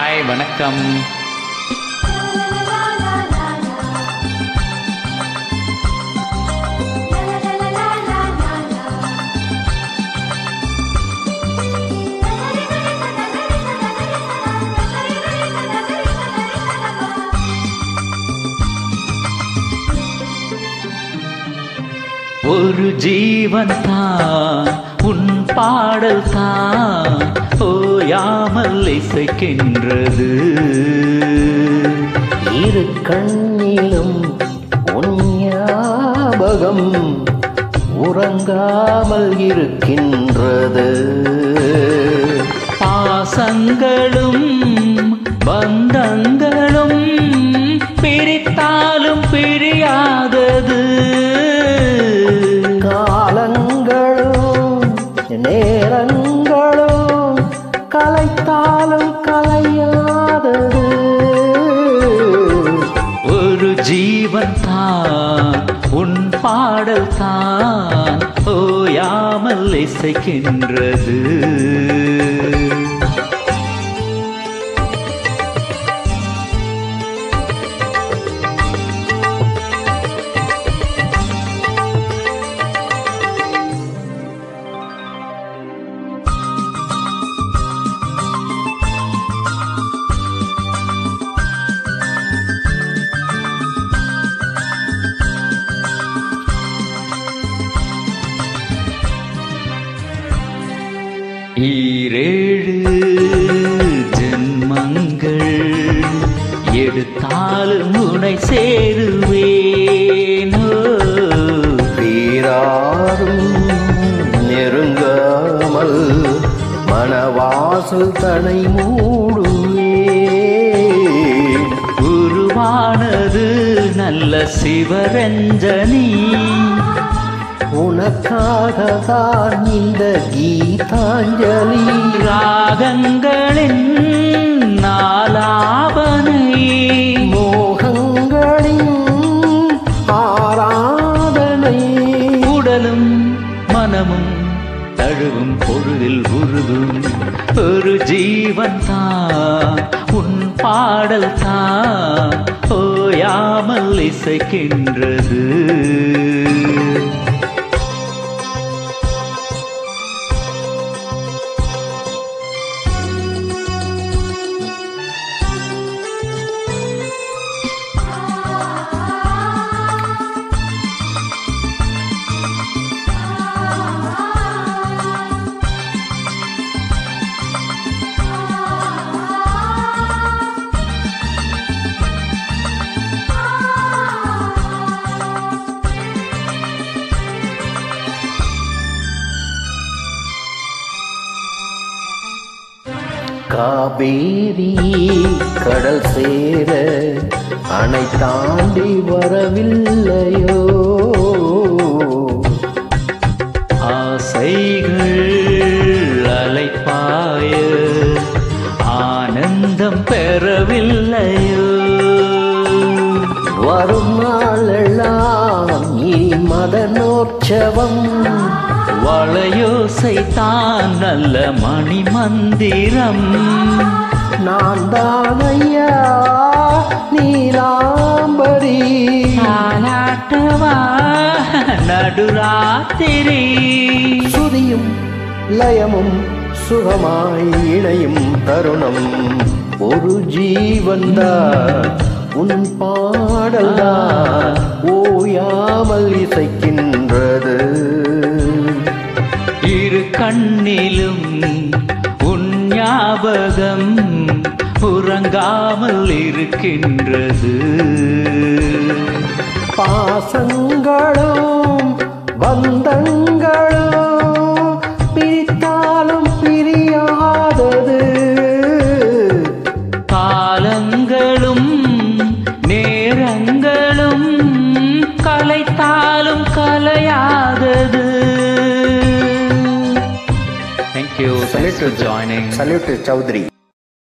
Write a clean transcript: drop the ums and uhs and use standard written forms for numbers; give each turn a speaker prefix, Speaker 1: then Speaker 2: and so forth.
Speaker 1: Hi வணக்கம். ஒரு ஜீவன் தான் உன் பாடல் தான் ஓயாமல் இசைக்கின்றது.
Speaker 2: இரு கண்ணிலும் உன் ஞாபகம் உறங்காமல் இருக்கின்றது.
Speaker 1: பாசங்களும் பந்தங்களும் பிரித்தாலும் பிரியாதது.
Speaker 2: காலங்களும் நேரங்களும் கலைத்தாலும் கலையாதது.
Speaker 1: ஒரு ஜீவன் தான் உன் பாடல் தான் ஓயாமல் இசைக்கின்றது. ஈரேழு ஜென்மங்கள் எடுத்தாலும் உனை சேருவேனோ.
Speaker 2: தீராரும் நெருங்காமல் மனவாசல் தனை மூடுவேன்.
Speaker 1: உருவானது நல்ல சிவரஞ்சனி,
Speaker 2: உனக்காகத்தான் இந்த கீதாஞ்சலி.
Speaker 1: ராகங்களின் நாலாபனை,
Speaker 2: மோகங்களின் ஆராதனை.
Speaker 1: உடலும் மனமும் தழுவும் பொருளில் உருகும் ஒரு ஜீவன் தான் உன் பாடல் தான் ஓயாமல் இசைக்கின்றது.
Speaker 2: காவேரி கடல் சேர அணை தாண்டி வரவில்லையோ.
Speaker 1: ஆசைகள் அலைப்பாய ஆனந்தம் பெறவில்லையோ.
Speaker 2: வரும் நாளெல்லாம் நீ மதனோற்சவம்.
Speaker 1: வளையோசை தான் நல்ல மணி மந்திரம்.
Speaker 2: நான் தான் ஐயா நீலாம்பரி.
Speaker 1: நானாட்டவா நடுராத்திரி.
Speaker 2: சுதியும் லயமும் சுகமாய் இணையும் தருணம். ஒரு ஜீவன்தான் உன் பாடல்தான் ஓயாமல் இசைக்கின்றது.
Speaker 1: இரு கண்ணிலும் உன் ஞாபகம் உறங்காமல் இருக்கின்றது.
Speaker 2: பாசங்களும் பந்தங்களும் பிரித்தாலும் பிரியாதது.
Speaker 1: காலங்களும் நேரங்களும் கலைத்தாலும் கலையாதது. Thank you. Thanks for joining.
Speaker 2: Salute Chaudhary.